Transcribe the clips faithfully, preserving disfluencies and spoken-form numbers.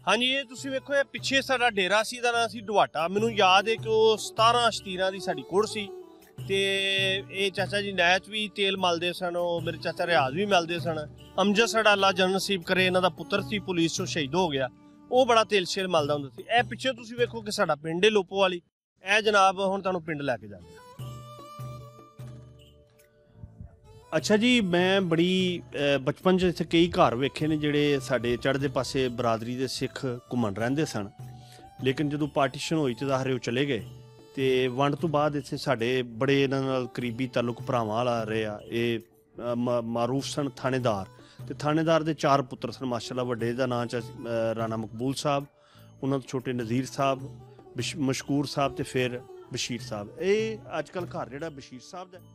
हाँ जी, ये तुसीं वेखो ये पिछे साडा डेरा सी दा नाम सी डवाटा। मैनूं याद है कि वो सतारां शतीरां दी साडी कुड़ सी ते ये चाचा जी नैच भी तेल मलदे सन, वो मेरे चाचा रियाज भी मलदे सन। अमजद साडा अल्लाह जन नसीब करे, इन्हां दा पुत्तर सी पुलिस चों शहीद हो गया, वो बड़ा तेल शेल मलदा हुंदा सी। ए पिछे तुसीं वेखो कि साडा पिंड है लोपो वाली। ए जनाब हुण तुहानूं पिंड लैके जांदे। अच्छा जी, मैं बड़ी बचपन च इत्थे कई घर वेखे ने जिहड़े साडे चढ़दे पासे बरादरी दे सिख घुमन रहिंदे सन, लेकिन जदों पार्टीशन होई ते ज़ाहिर ओह चले गए ते वंड तो बाद इत्थे साडे बड़े इन्हां नाल करीबी ताल्लुक भरावां वाला रेहा। ये मारूफ सन थानेदार, ते थानेदार दे चार पुत्तर सन माशाअल्लाह। वड्डे दा नां च राणा मकबूल साहब, उन्हां तो छोटे नज़ीर साहब, मशकूर साहब ते फिर बशीर साहब। ये अजकल घर जिहड़ा बशीर साहब दा।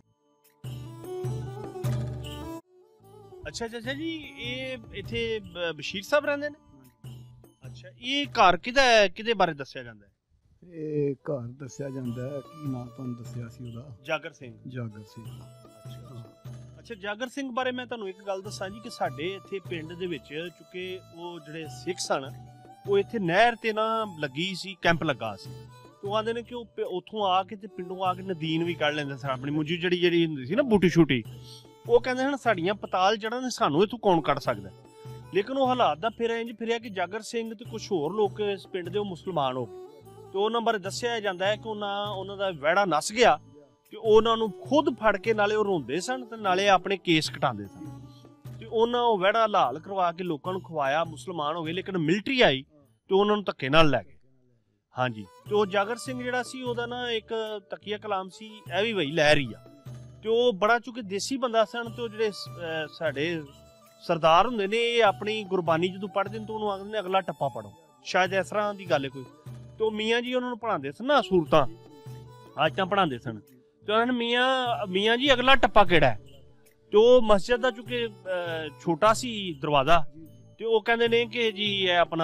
अच्छा चाचा जी, ये इत्थे बशीर साहब रहिंदे ने? अच्छा, ये घर किहदा है, किहदे बारे दस्सिया जांदा है? ਇਹ ਘਰ ਦੱਸਿਆ ਜਾਂਦਾ ਹੈ ਕਿ ਨਾਂ ਤੁਹਾਨੂੰ ਦੱਸਿਆ ਸੀ ਉਹਦਾ? ਜਾਗਰ ਸਿੰਘ। ਜਾਗਰ ਸਿੰਘ। ਅੱਛਾ ਅੱਛਾ, ਜਾਗਰ ਸਿੰਘ ਬਾਰੇ ਮੈਂ ਤੁਹਾਨੂੰ ਇੱਕ ਗੱਲ ਦੱਸਾਂ ਜੀ ਕਿ ਸਾਡੇ ਇੱਥੇ ਪਿੰਡ ਦੇ ਵਿੱਚ ਚੁੱਕੇ ਉਹ ਜਿਹੜੇ ਸਿੱਖ ਸਨ, ਉਹ ਇੱਥੇ ਨਹਿਰ ਤੇ ਨਾ ਲੱਗੀ ਸੀ, ਕੈਂਪ ਲੱਗਾ ਸੀ। ਉਹ ਆਂਦੇ ਨੇ ਕਿ ਉਹ ਉੱਥੋਂ ਆ ਕੇ ਤੇ ਪਿੰਡੋਂ ਆ ਕੇ ਨਦੀਨ ਵੀ ਕੱਢ ਲੈਂਦੇ ਸਨ, ਆਪਣੀ ਮੁੰਜੀ ਜਿਹੜੀ ਜਿਹੜੀ ਹੁੰਦੀ ਸੀ ਨਾ ਬੂਟੀ ਛੂਟੀ। ਉਹ ਕਹਿੰਦੇ ਹਨ ਸਾਡੀਆਂ ਪਤਾਲ ਜੜ੍ਹਾਂ ਨੇ, ਸਾਨੂੰ ਇੱਥੋਂ ਕੌਣ ਕੱਢ ਸਕਦਾ। ਲੇਕਿਨ ਉਹ ਹਾਲਾਤ ਦਾ ਫਿਰ ਇੰਜ ਫਿਰਿਆ ਕਿ ਜਾਗਰ ਸਿੰਘ ਤੇ ਕੁਛ ਹੋਰ ਲੋਕ ਇਸ ਪਿੰਡ ਦੇ ਉਹ ਮੁਸਲਮਾਨ ਹੋ ਗਏ, ਤੇ ਉਹਨਾਂ ਬਾਰੇ ਦੱਸਿਆ ਜਾਂਦਾ ਹੈ ਕਿ ਉਹਨਾਂ ਉਹਨਾਂ ਦਾ ਵਿਹੜਾ ਨੱਸ ਗਿਆ ਤੇ ਉਹਨਾਂ ਨੂੰ ਖੁਦ ਫੜ ਕੇ ਨਾਲੇ ਉਹ ਰੋਂਦੇ ਸਨ ਤੇ ਨਾਲੇ ਆਪਣੇ ਕੇਸ ਕਟਾਉਂਦੇ ਸਨ, ਤੇ ਉਹਨਾਂ ਉਹ ਵਿਹੜਾ ਲਾਲ ਕਰਵਾ ਕੇ ਲੋਕਾਂ ਨੂੰ ਖਵਾਇਆ, ਮੁਸਲਮਾਨ ਹੋ ਗਏ। ਲੇਕਿਨ ਮਿਲਟਰੀ ਆਈ ਤੇ ਉਹਨਾਂ ਨੂੰ ਧੱਕੇ ਨਾਲ ਲੈ ਗਏ। ਹਾਂਜੀ, ਤੇ ਉਹ ਜਾਗਰ ਸਿੰਘ ਜਿਹੜਾ ਸੀ ਉਹਦਾ ਨਾ ਇੱਕ ਤਕੀਆ ਕਲਾਮ ਸੀ, ਇਹ ਵੀ ਵਹੀ ਲਹਿਰ ਹੀ ਆ। ਤੇ ਉਹ ਬੜਾ ਚੁੱਕੇ ਦੇਸੀ ਬੰਦਾ ਸਨ, ਤੇ ਉਹ ਜਿਹੜੇ ਸਾਡੇ ਸਰਦਾਰ ਹੁੰਦੇ ਨੇ ਇਹ ਆਪਣੀ ਗੁਰਬਾਨੀ ਜਦੋਂ ਪੜ੍ਹਦੇ ਨੇ ਤਾਂ ਉਹਨੂੰ ਆਖਦੇ ਨੇ ਅਗਲਾ ਟੱਪਾ ਪੜੋ, ਸ਼ਾਇਦ ਇਸ ਤਰ੍ਹਾਂ ਦੀ ਗੱਲ ਹੈ ਕੋਈ। ਤੇ ਉਹ ਮੀਆਂ ਜੀ ਉਹਨਾਂ ਨੂੰ ਪੜ੍ਹਾਉਂਦੇ ਸਨ ਨਾ ਸੂਰਤਾਂ, ਆਇਤਾਂ ਪੜ੍ਹਾਉਂਦੇ ਸਨ। ਤੇ ਉਹਨਾਂ ਨੇ ਮੀਆਂ ਮੀਆਂ ਜੀ ਅਗਲਾ ਟੱਪਾ ਕਿਹੜਾ ਹੈ? ਤੇ ਉਹ ਮਸਜਿਦ ਦਾ ਚੁੱਕੇ ਛੋਟਾ ਸੀ ਦਰਵਾਜ਼ਾ, ਤੇ ਉਹ ਕਹਿੰਦੇ ਨੇ ਕਿ ਜੀ ਇਹ ਆਪਣਾ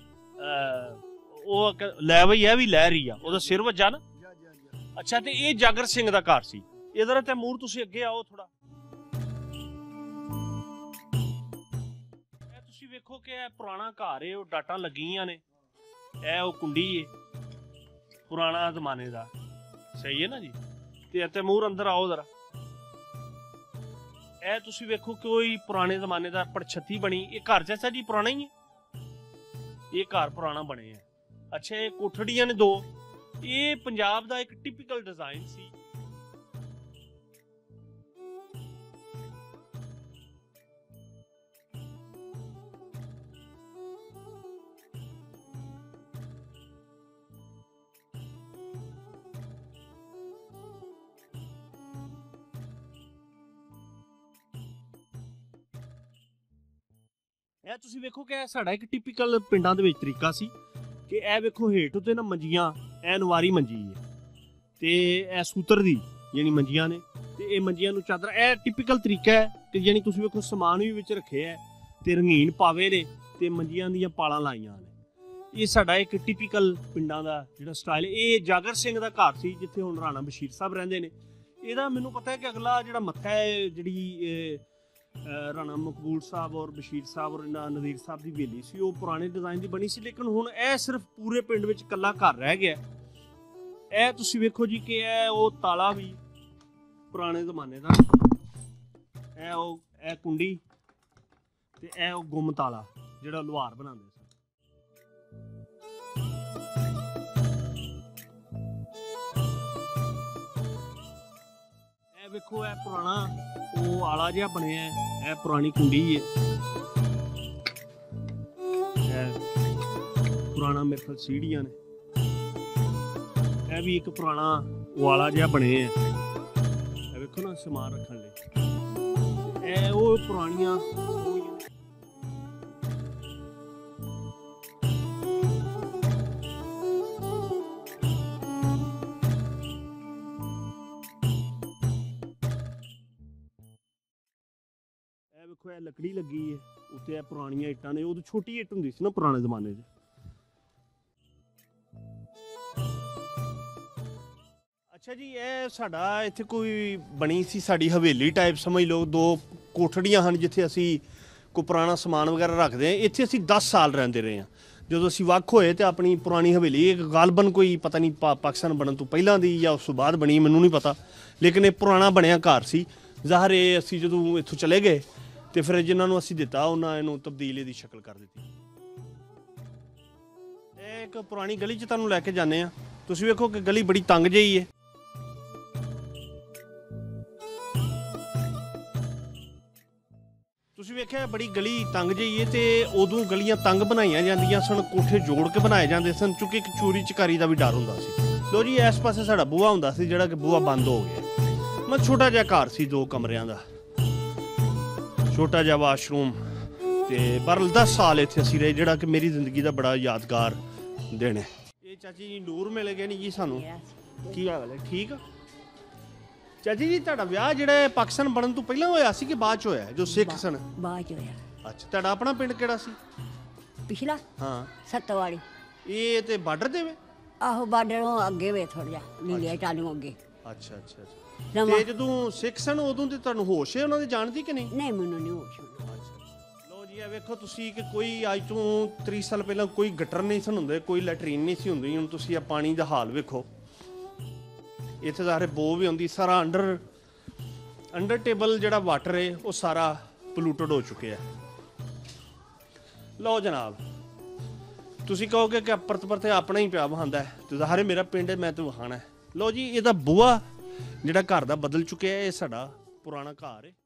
ਉਹ ਲੈ ਬਈ ਇਹ ਵੀ ਲਹਿ ਰਹੀ ਆ, ਉਹਦਾ ਸਿਰ ਵੱਜਾ ਨਾ। ਅੱਛਾ, ਤੇ ਇਹ ਜਾਗਰ ਸਿੰਘ ਦਾ ਘਰ ਸੀ। ਇਧਰ ਤੈਮੂਰ ਤੁਸੀਂ ਅੱਗੇ ਆਓ ਥੋੜਾ। ਇਹ ਤੁਸੀਂ ਵੇਖੋ ਕਿ ਇਹ ਪੁਰਾਣਾ ਘਰ ਹੈ, ਉਹ ਡਾਟਾਂ ਲੱਗੀਆਂ ਨੇ, ਇਹ ਉਹ ਕੁੰਡੀ ਹੈ ਪੁਰਾਣਾ ਜ਼ਮਾਨੇ ਦਾ, ਸਹੀ ਹੈ ਨਾ ਜੀ। ਤੇ ਤੈਮੂਰ ਅੰਦਰ ਆਓ ਜ਼ਰਾ। ਇਹ ਤੁਸੀਂ ਵੇਖੋ ਕੋਈ ਪੁਰਾਣੇ ਜ਼ਮਾਨੇ ਦਾ ਪੜਛੱਤੀ ਬਣੀ। ਇਹ ਘਰ ਚਾਚਾ ਜੀ ਪੁਰਾਣਾ ਹੀ ਹੈ, ਇਹ ਘਰ ਪੁਰਾਣਾ ਬਣੇ ਹੈ। ਅੱਛਾ, ਇਹ ਕੋਠੜੀਆਂ ਨੇ ਦੋ। ਇਹ ਪੰਜਾਬ ਦਾ ਇੱਕ ਟਿਪੀਕਲ ਡਿਜ਼ਾਈਨ ਸੀ। ਇਹ ਤੁਸੀਂ ਵੇਖੋ ਕਿ ਇਹ ਸਾਡਾ ਇੱਕ ਟਿਪੀਕਲ ਪਿੰਡਾਂ ਦੇ ਵਿੱਚ ਤਰੀਕਾ ਸੀ ਕਿ ਇਹ ਵੇਖੋ ਹੇਠ ਉੱਤੇ ਨਾ ਮੰਜੀਆਂ, ਇਹ ਨਵਾਰੀ ਮੰਜੀ ਹੈ ਤੇ ਇਹ ਸੂਤਰ ਦੀ ਜਿਹੜੀ ਮੰਜੀਆਂ ਨੇ, ਤੇ ਇਹ ਮੰਜੀਆਂ ਨੂੰ ਚਾਦਰ। ਇਹ ਟਿਪੀਕਲ ਤਰੀਕਾ ਹੈ ਕਿ ਜਿਹੜੀ ਤੁਸੀਂ ਵੇਖੋ ਸਮਾਨ ਵੀ ਵਿੱਚ ਰੱਖਿਆ ਹੈ ਤੇ ਰੰਗੀਨ ਪਾਵੇ ਨੇ ਤੇ ਮੰਜੀਆਂ ਦੀਆਂ ਪਾਲਾਂ ਲਾਈਆਂ ਨੇ। ਇਹ ਸਾਡਾ ਇੱਕ ਟਿਪੀਕਲ ਪਿੰਡਾਂ ਦਾ ਜਿਹੜਾ ਸਟਾਈਲ। ਇਹ ਜਾਗਰ ਸਿੰਘ ਦਾ ਘਰ ਸੀ ਜਿੱਥੇ ਹੁਣ ਰਾਣਾ ਬਸ਼ੀਰ ਸਾਹਿਬ ਰਹਿੰਦੇ ਨੇ। ਇਹਦਾ ਮੈਨੂੰ ਪਤਾ ਹੈ ਕਿ ਅਗਲਾ ਜਿਹੜਾ ਮੱਥਾ ਹੈ ਜਿਹੜੀ ਰਾਣਾ ਮਕਬੂਲ ਸਾਹਿਬ ਔਰ ਬਸ਼ੀਰ ਸਾਹਿਬ ਔਰ ਨਜ਼ੀਰ ਸਾਹਿਬ ਦੀ ਹਵੇਲੀ ਸੀ, ਉਹ ਪੁਰਾਣੇ ਡਿਜ਼ਾਈਨ ਦੀ ਬਣੀ ਸੀ। ਲੇਕਿਨ ਹੁਣ ਇਹ ਸਿਰਫ ਪੂਰੇ ਪਿੰਡ ਵਿੱਚ ਇਕੱਲਾ ਘਰ ਰਹਿ ਗਿਆ। ਇਹ ਤੁਸੀਂ ਵੇਖੋ ਜੀ ਕਿ ਇਹ ਉਹ ਤਾਲਾ ਵੀ ਪੁਰਾਣੇ ਜ਼ਮਾਨੇ ਦਾ, ਇਹ ਉਹ ਇਹ ਕੁੰਡੀ ਤੇ ਇਹ ਉਹ ਗੁੰਮ ਤਾਲਾ ਜਿਹੜਾ ਲੁਹਾਰ ਬਣਾਉਂਦੇ ਸੀ। ਇਹ ਵੇਖੋ ਇਹ ਪੁਰਾਣਾ ਉਹ ਆਲਾ ਜਿਹਾ ਬਣਿਆ, ਇਹ ਪੁਰਾਣੀ ਕੁੰਡੀ ਹੈ। ਇਹ ਪੁਰਾਣਾ ਮੇਰੇ ਕੋਲ ਸੀੜੀਆਂ ਨੇ। ਇਹ ਵੀ ਇੱਕ ਪੁਰਾਣਾ ਉਹ ਆਲਾ ਜਿਹਾ ਬਣਿਆ ਹੈ, ਇਹ ਵੇਖੋ ਨਾ ਸਮਾਨ ਰੱਖਣ ਲਈ। ਇਹ ਉਹ ਪੁਰਾਣੀਆਂ ਵੇਖੋ ਇਹ ਲੱਕੜੀ ਲੱਗੀ ਹੈ ਉੱਤੇ, ਇਹ ਪੁਰਾਣੀਆਂ ਇੱਟਾਂ ਨੇ। ਉਦੋਂ ਛੋਟੀ ਇੱਟ ਹੁੰਦੀ ਸੀ ਨਾ ਪੁਰਾਣੇ ਜ਼ਮਾਨੇ 'ਚ। ਅੱਛਾ ਜੀ, ਇਹ ਸਾਡਾ ਇੱਥੇ ਕੋਈ ਬਣੀ ਸੀ ਸਾਡੀ ਹਵੇਲੀ ਟਾਈਪ ਸਮਝ ਲਓ। ਦੋ ਕੋਠੜੀਆਂ ਹਨ ਜਿੱਥੇ ਅਸੀਂ ਕੋਈ ਪੁਰਾਣਾ ਸਮਾਨ ਵਗੈਰਾ ਰੱਖਦੇ ਹਾਂ। ਇੱਥੇ ਅਸੀਂ ਦਸ ਸਾਲ ਰਹਿੰਦੇ ਰਹੇ ਹਾਂ ਜਦੋਂ ਅਸੀਂ ਵੱਖ ਹੋਏ ਤੇ ਆਪਣੀ ਪੁਰਾਣੀ ਹਵੇਲੀ ਇੱਕ ਗਾਲਬਨ ਕੋਈ ਪਤਾ ਨਹੀਂ ਪਾ ਪਾਕਿਸਤਾਨ ਬਣਨ ਤੋਂ ਪਹਿਲਾਂ ਦੀ ਜਾਂ ਉਸ ਤੋਂ ਬਾਅਦ ਬਣੀ ਮੈਨੂੰ ਨਹੀਂ ਪਤਾ, ਲੇਕਿਨ ਇਹ ਪੁਰਾਣਾ ਬਣਿਆ ਘਰ ਸੀ। ਜ਼ਾਹਰ ਇਹ ਅਸੀਂ ਜਦੋਂ ਇੱਥੋਂ ਚਲੇ ਗਏ ਤੇ ਫਿਰ ਜਿਨ੍ਹਾਂ ਨੂੰ ਅਸੀਂ ਦਿੱਤਾ ਉਹਨਾਂ ਇਹਨੂੰ ਤਬਦੀਲੀ ਦੀ ਸ਼ਕਲ ਕਰ ਦਿੱਤੀ। ਇਹ ਇੱਕ ਪੁਰਾਣੀ ਗਲੀ 'ਚ ਤੁਹਾਨੂੰ ਲੈ ਕੇ ਜਾਂਦੇ ਆ। ਤੁਸੀਂ ਵੇਖੋ ਕਿ ਗਲੀ ਬੜੀ ਤੰਗ ਜਿਹੀ ਹੈ। ਤੁਸੀਂ ਵੇਖਿਆ ਬੜੀ ਗਲੀ ਤੰਗ ਜਿਹੀ ਹੈ ਤੇ ਉਦੋਂ ਗਲੀਆਂ ਤੰਗ ਬਣਾਈਆਂ ਜਾਂਦੀਆਂ ਸਨ, ਕੋਠੇ ਜੋੜ ਕੇ ਬਣਾਏ ਜਾਂਦੇ ਸਨ ਕਿਉਂਕਿ ਇੱਕ ਚੋਰੀ ਚਕਾਰੀ ਦਾ ਵੀ ਡਰ ਹੁੰਦਾ ਸੀ। ਲੋ ਜੀ ਇਸ ਪਾਸੇ ਸਾਡਾ ਬੂਹਾ ਹੁੰਦਾ ਸੀ ਜਿਹੜਾ ਕਿ ਬੂਹਾ ਬੰਦ ਹੋ ਗਿਆ। ਮੈਂ ਛੋਟਾ ਜਿਹਾ ਘਰ ਸੀ ਦੋ ਕਮਰਿਆਂ ਦਾ, ਛੋਟਾ ਜਿਹਾ ਵਾਸ਼ਰੂਮ ਤੇ ਬਰਲ ਦਸ ਸਾਲ ਇੱਥੇ ਅਸੀਂ ਰਹੇ, ਜਿਹੜਾ ਕਿ ਮੇਰੀ ਜ਼ਿੰਦਗੀ ਦਾ ਬੜਾ ਯਾਦਗਾਰ ਦਿਨ ਹੈ। ਇਹ ਚਾਚੀ ਜੀ ਨੂਰ ਮਿਲ ਗਏ ਨਹੀਂ ਜੀ ਸਾਨੂੰ। ਕੀ ਹਾਲ ਹੈ? ਠੀਕ ਆ ਚਾਚੀ ਜੀ। ਤੁਹਾਡਾ ਵਿਆਹ ਜਿਹੜਾ ਪਾਕਿਸਤਾਨ ਬਣਨ ਤੋਂ ਪਹਿਲਾਂ ਹੋਇਆ ਸੀ ਕਿ ਬਾਅਦ ਚ ਹੋਇਆ ਜੋ ਸਿੱਖ ਸਨ? ਬਾਅਦ ਚ ਹੋਇਆ। ਅੱਛਾ, ਤੁਹਾਡਾ ਆਪਣਾ ਪਿੰਡ ਕਿਹੜਾ ਸੀ? ਪਿਛਲਾ ਹਾਂ ਸੱਤਵਾੜੀ। ਇਹ ਤੇ ਬਾਰਡਰ ਤੇ ਵੇ? ਆਹੋ ਬਾਰਡਰੋਂ ਅੱਗੇ ਵੇ ਥੋੜਾ ਜਿਹਾ ਨੀਲੇ ਟਾਲੀਆਂ ਅੱਗੇ। ਅੱਛਾ ਅੱਛਾ ਅੱਛਾ। ਤੇ ਜਦੋਂ ਸਿੱਖ ਸਨ ਉਦੋਂ ਤੇ ਤੁਹਾਨੂੰ ਹੋਸ਼ ਹੈ ਉਹਨਾਂ ਦੇ ਜਾਣ ਦੀ ਕਿ ਨਹੀਂ? ਨਹੀਂ ਮੈਨੂੰ ਨਹੀਂ ਹੋਸ਼। ਲੋ ਜੀ ਇਹ ਵੇਖੋ ਤੁਸੀਂ ਕਿ ਕੋਈ ਅੱਜ ਤੋਂ ਤੀਹ ਸਾਲ ਪਹਿਲਾਂ ਕੋਈ ਗਟਰ ਨਹੀਂ ਸਨ ਹੁੰਦੇ, ਕੋਈ ਲੈਟਰੀਨ ਨਹੀਂ ਸੀ ਹੁੰਦੀ। ਹੁਣ ਤੁਸੀਂ ਇਹ ਪਾਣੀ ਦਾ ਹਾਲ ਵੇਖੋ। ਇੱਥੇ ਸਾਰੇ ਬੋ ਵੀ ਆਉਂਦੀ, ਸਾਰਾ ਅੰਡਰ ਅੰਡਰ ਟੇਬਲ ਜਿਹੜਾ ਵਾਟਰ ਹੈ ਉਹ ਸਾਰਾ ਪੋਲੂਟਡ ਹੋ ਚੁੱਕਿਆ। ਲਓ ਜਨਾਬ, ਤੁਸੀਂ ਕਹੋਗੇ ਕਿ ਪਰਤ ਪਰਤੇ ਆਪਣਾ ਹੀ ਪਿਆ ਵਹਾਉਂਦਾ ਹੈ ਤੇ ਜ਼ਾਹਰ ਮੇਰਾ ਪਿੰਡ ਹੈ, ਮੈਂ ਤੇ ਵਹਾਣਾ ਹੈ। ਲਓ ਜੀ ਇਹਦਾ ਬੂਹਾ ਜਿਹੜਾ ਘਰ ਦਾ ਬਦਲ ਚੁੱਕਿਆ, ਇਹ ਸਾਡਾ ਪੁਰਾਣਾ ਘਰ ਹੈ।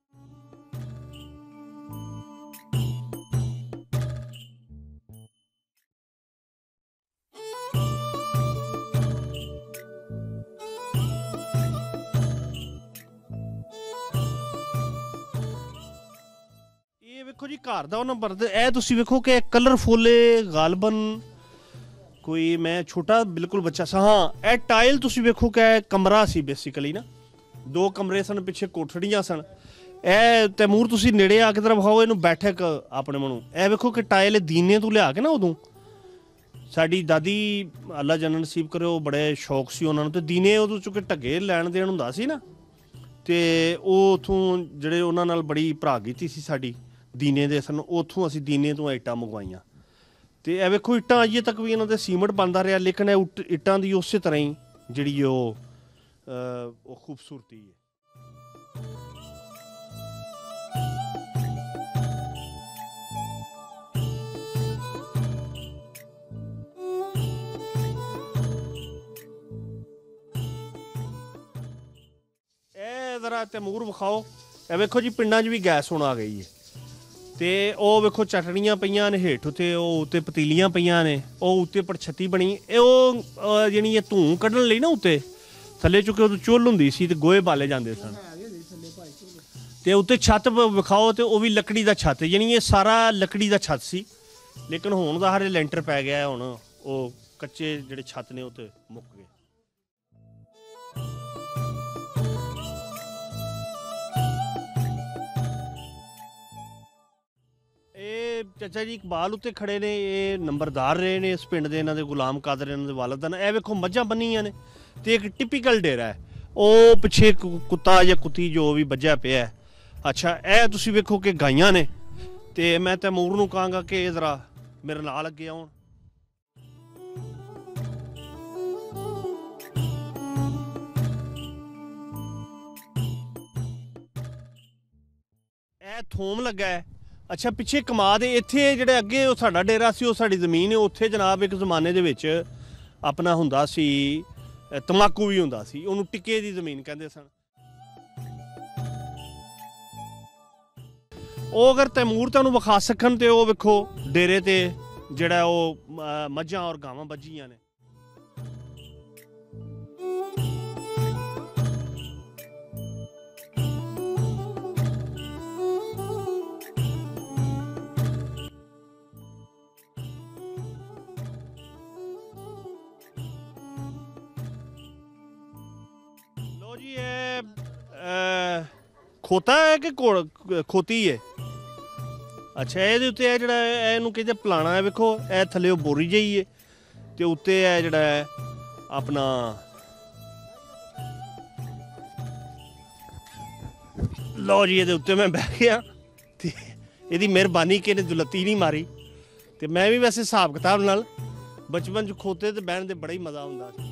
ਵੇਖੋ ਜੀ ਘਰ ਦਾ ਉਹਨਾਂ ਬਰਦ ਇਹ ਤੁਸੀਂ ਵੇਖੋ ਕਿ ਕਲਰਫੁੱਲ ਗਾਲਬਨ ਕੋਈ ਮੈਂ ਛੋਟਾ ਬਿਲਕੁਲ ਬੱਚਾ ਸਾਂ। ਹਾਂ ਇਹ ਟਾਇਲ ਤੁਸੀਂ ਵੇਖੋ ਕਿ ਕਮਰਾ ਸੀ ਬੇਸਿਕਲੀ ਨਾ, ਦੋ ਕਮਰੇ ਸਨ, ਪਿੱਛੇ ਕੋਠੜੀਆਂ ਸਨ। ਇਹ ਤੈਮੂਰ ਤੁਸੀਂ ਨੇੜੇ ਆ ਕੇ ਤਰ੍ਹਾਂ ਵਿਖਾਓ ਇਹਨੂੰ ਬੈਠਕ ਆਪਣੇ ਮਨੂੰ। ਇਹ ਵੇਖੋ ਕਿ ਟਾਇਲ ਦੀਨੇ ਤੋਂ ਲਿਆ ਕੇ ਨਾ ਉਦੋਂ ਸਾਡੀ ਦਾਦੀ ਅੱਲਾ ਜੰਨਤ ਨਸੀਬ ਕਰੇ ਉਹ ਬੜੇ ਸ਼ੌਕ ਸੀ ਉਹਨਾਂ ਨੂੰ, ਤੇ ਦੀਨੇ ਉਦੋਂ ਚੁੱਕੇ ਢੱਗੇ ਲੈਣ ਦੇਣ ਹੁੰਦਾ ਸੀ ਨਾ, ਤੇ ਉਹ ਉੱਥੋਂ ਜਿਹੜੇ ਉਹਨਾਂ ਨਾਲ ਬੜੀ ਭਰਾ ਕੀਤੀ ਸੀ ਸਾਡੀ ਦੀਨੇ ਦੇ ਸਨ, ਉੱਥੋਂ ਅਸੀਂ ਦੀਨੇ ਤੋਂ ਇੱਟਾਂ ਮੰਗਵਾਈਆਂ। ਤੇ ਇਹ ਵੇਖੋ ਇੱਟਾਂ ਅਜੇ ਤੱਕ ਵੀ ਇਹਨਾਂ ਦੇ ਸੀਮੈਂਟ ਬਣਦਾ ਰਿਹਾ, ਲੇਕਿਨ ਇਹ ਇੱਟਾਂ ਦੀ ਉਸੇ ਤਰ੍ਹਾਂ ਹੀ ਜਿਹੜੀ ਉਹ ਉਹ ਖੂਬਸੂਰਤੀ ਹੈ। ਇਹ ਜ਼ਰਾ ਤੈਮੂਰ ਵਿਖਾਓ। ਇਹ ਵੇਖੋ ਜੀ ਪਿੰਡਾਂ 'ਚ ਵੀ ਗੈਸ ਹੁਣ ਆ ਗਈ ਹੈ ਤੇ ਉਹ ਵੇਖੋ ਚਟਣੀਆਂ ਪਈਆਂ ਨੇ ਹੇਠ ਉੱਤੇ, ਉਹ ਉੱਤੇ ਪਤੀਲੀਆਂ ਪਈਆਂ ਨੇ, ਉਹ ਉੱਤੇ ਪਰਛੱਤੀ ਬਣੀ। ਇਹ ਉਹ ਜਿਹੜੀ ਇਹ ਧੂੰ ਕੱਢਣ ਲਈ ਨਾ ਉੱਤੇ ਥੱਲੇ ਚੁੱਕੇ ਉਦੋਂ ਚੁੱਲ੍ਹ ਹੁੰਦੀ ਸੀ ਤੇ ਗੋਹੇ ਬਾਲੇ ਜਾਂਦੇ ਸਨ। ਤੇ ਉੱਤੇ ਛੱਤ ਵਿਖਾਓ ਤੇ ਉਹ ਵੀ ਲੱਕੜੀ ਦਾ ਛੱਤ, ਯਾਨੀ ਇਹ ਸਾਰਾ ਲੱਕੜੀ ਦਾ ਛੱਤ ਸੀ, ਲੇਕਿਨ ਹੁਣ ਦਾ ਹਰੇ ਲੈਂਟਰ ਪੈ ਗਿਆ। ਹੁਣ ਉਹ ਕੱਚੇ ਜਿਹੜੇ ਛੱਤ ਨੇ ਉਹ ਤੇ ਮੁੱਕ ਗਏ। ਇਹ ਚਾਚਾ ਜੀ ਇਕਬਾਲ ਉੱਤੇ ਖੜੇ ਨੇ, ਇਹ ਨੰਬਰਦਾਰ ਰਹੇ ਨੇ ਇਸ ਪਿੰਡ ਦੇ, ਇਹਨਾਂ ਦੇ ਗੁਲਾਮ ਕਾਦਰ ਇਹਨਾਂ ਦੇ ਵਾਲਦਾਨ। ਇਹ ਵੇਖੋ ਮੱਝਾਂ ਬੰਨੀਆਂ ਨੇ ਤੇ ਇੱਕ ਟਿਪੀਕਲ ਡੇਰਾ ਹੈ, ਉਹ ਪਿੱਛੇ ਕੁੱਤਾ ਜਾਂ ਕੁੱਤੀ ਜੋ ਵੀ ਵੱਜਿਆ ਪਿਆ। ਅੱਛਾ ਇਹ ਤੁਸੀਂ ਵੇਖੋ ਕਿ ਗਾਈਆਂ ਨੇ, ਤੇ ਮੈਂ ਤੈਮੂਰ ਨੂੰ ਕਹਾਂਗਾ ਕਿ ਜ਼ਰਾ ਮੇਰੇ ਨਾਲ ਅੱਗੇ ਆਉਣ। ਇਹ ਥੋਮ ਲੱਗਾ ਹੈ। ਅੱਛਾ ਪਿੱਛੇ ਕਮਾਦ, ਇੱਥੇ ਜਿਹੜੇ ਅੱਗੇ ਉਹ ਸਾਡਾ ਡੇਰਾ ਸੀ, ਉਹ ਸਾਡੀ ਜ਼ਮੀਨ ਹੈ। ਉੱਥੇ ਜਨਾਬ ਇੱਕ ਜ਼ਮਾਨੇ ਦੇ ਵਿੱਚ ਆਪਣਾ ਹੁੰਦਾ ਸੀ ਤੰਬਾਕੂ ਵੀ ਹੁੰਦਾ ਸੀ, ਉਹਨੂੰ ਟਿੱਕੇ ਦੀ ਜ਼ਮੀਨ ਕਹਿੰਦੇ ਸਨ। ਉਹ ਅਗਰ ਤੈਮੂਰ ਤੁਹਾਨੂੰ ਵਿਖਾ ਸਕਣ ਤੇ ਉਹ ਵੇਖੋ ਡੇਰੇ ਤੇ ਜਿਹੜਾ ਉਹ ਮੱਝਾਂ ਔਰ ਗਾਵਾਂ ਬੱਝੀਆਂ ਨੇ। ਲੋ ਜੀ ਇਹ ਖੋਤਾ ਹੈ ਕਿ ਖੋਤੀ ਹੈ? ਅੱਛਾ ਇਹਦੇ ਉੱਤੇ ਇਹ ਜਿਹੜਾ ਇਹਨੂੰ ਕਹਿੰਦੇ ਪਲਾਣਾ ਹੈ। ਵੇਖੋ ਇਹ ਥੱਲੇ ਉਹ ਬੋਰੀ ਜਿਹੀ ਹੈ ਤੇ ਉੱਤੇ ਇਹ ਜਿਹੜਾ ਹੈ ਆਪਣਾ ਲਓ ਜੀ ਇਹਦੇ ਉੱਤੇ ਮੈਂ ਬਹਿ ਗਿਆ ਤੇ ਇਹਦੀ ਮਿਹਰਬਾਨੀ ਕਿ ਇਹਨੇ ਦੁਲੱਤੀ ਨਹੀਂ ਮਾਰੀ ਤੇ ਮੈਂ ਵੀ ਵੈਸੇ ਹਿਸਾਬ ਕਿਤਾਬ ਨਾਲ ਬਚਪਨ 'ਚ ਖੋਤੇ ਤੇ ਬਹਿਣ ਦੇ ਬੜਾ ਹੀ ਮਜ਼ਾ ਆਉਂਦਾ ਸੀ।